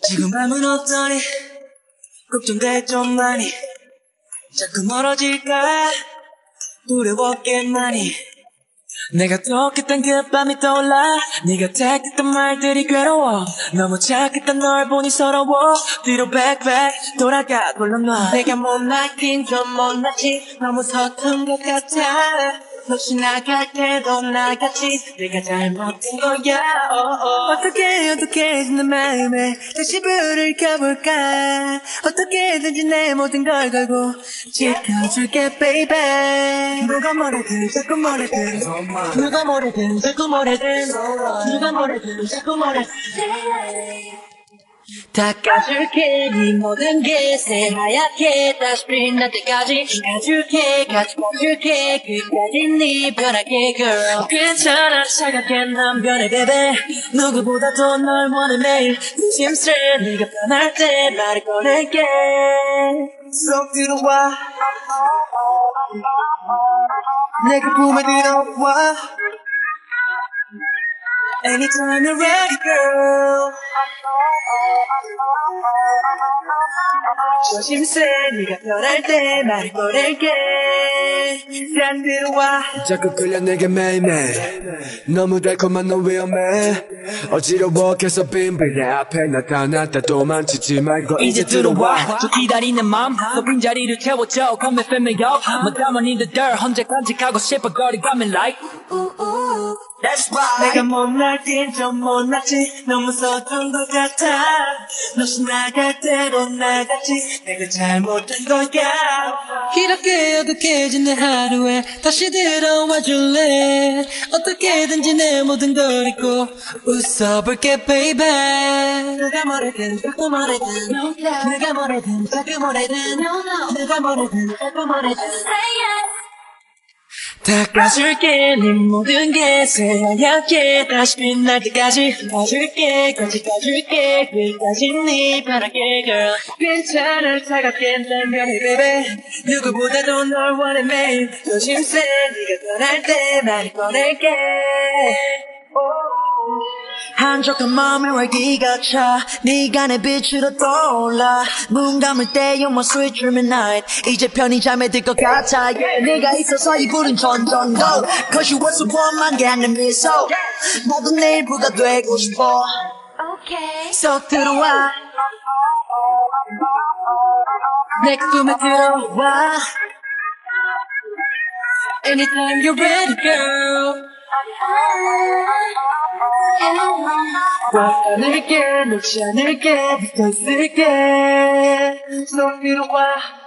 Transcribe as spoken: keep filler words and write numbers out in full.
지금 맘은 어떠니 걱정돼 좀 많이 자꾸 멀어질까 두려웠겠만이 내가 똑했던 그 밤이 떠올라 네가 택했던 말들이 괴로워 너무 착했던 널 보니 서러워 뒤로 백백 돌아가 돌려놔 내가 못났긴 좀 못났지 너무 서툰 것 같아 혹시 나갈 때도 나같이 내가 잘못된 거야 oh, oh. 어떻게 어떻게 내 마음에 다시 불을 켜볼까 어떻게든지 내 모든 걸 걸고 지켜줄게 baby 누가 뭐래든 자꾸 뭐래든 누가 뭐래든 자꾸 뭐래든 누가 뭐래든 자꾸 뭐래든 닦아줄게 네 모든 게 새하얗게 다시 빛날 때까지 가줄게 같이 봐줄게 끝까지 네 변하게 girl 괜찮아 차갑게 난 변해 baby 누구보다도 널 원해 매일 조심스레 네가 변할 때 말을 꺼낼게 쏙 들어와 내가 품에 들어와 Anytime you're ready girl 조심스레 네가 변할 때 말을 꺼낼게 난 들어와 자꾸 끌려 내게 매일매일 너무 달콤한 너 위험해 어지러워 계속 빈빈 내 앞에 나타났다 도망치지 말고 이제 들어와 저 기다리는 맘 너 빈자리를 채워줘 Come and fill me up 뭐 담은 in the dirt 혼자 간직하고 싶어 거리 가면 like That's right 내가 못날 땐 좀 못났지 너무 서툰 것 같아 너시 나갈 대로 나갔지 내가 잘못된 거야 이렇게 어둑해진 내 하루에 다시 들어와 줄래 어떻게든지 내 모든 걸 잊고 웃어볼게 baby 누가 뭐래든 자꾸 뭐래든 누가 뭐래든 자꾸 뭐래든 누가 뭐래든 자꾸 뭐래든 닦아줄게 네 모든 게 새하얗게 다시 빛날 때까지 봐줄게 같이 가줄게 끝까지 네 바라게 girl 괜찮아 차갑게 난 변해 baby 누구보다도 널 원해 매일 조심스레 네가 변할 때 말을 꺼낼게 한적한 마음에 활기가 차 네가 내 빛으로 떠올라 눈 감을 때 you're my sweet dreaming night 이제 편히 잠에 들 것 같아 yeah. 네가 있어서 이 불은 점점 go Cause you were so warm 게 내 미소 모두 내 일부가 되고 싶어 okay. 쏙 들어와 내 꿈에 들어와 Anytime you're ready girl 꽉 안을게 놓지 않을게 붙어 있을게 쏙 들어와